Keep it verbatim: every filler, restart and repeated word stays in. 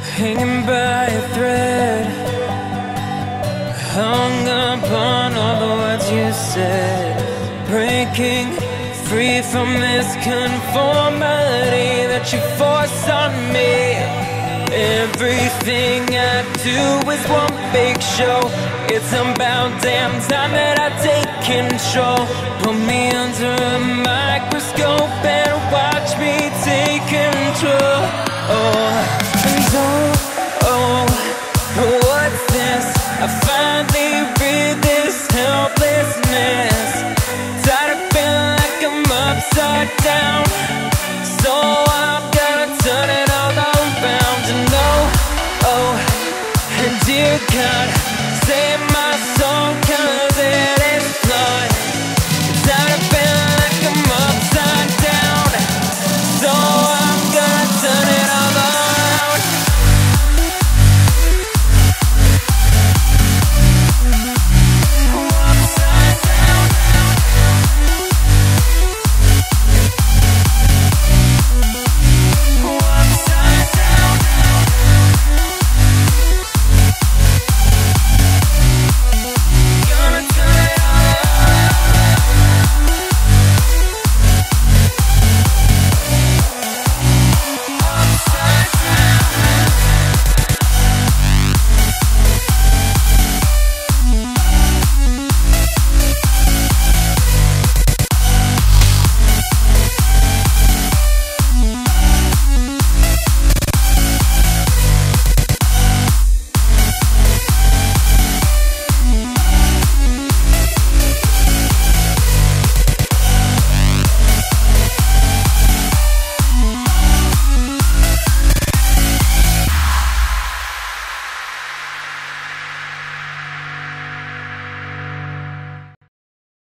hanging by a thread, hung upon all the words you said, breaking free from this conformity that you force on me. Everything I do is one big show. It's about damn time that I take control. Put me under a microscope and watch me take control. Oh, and oh, oh, what's this? I finally read this helplessness. Tired of feeling like I'm upside down.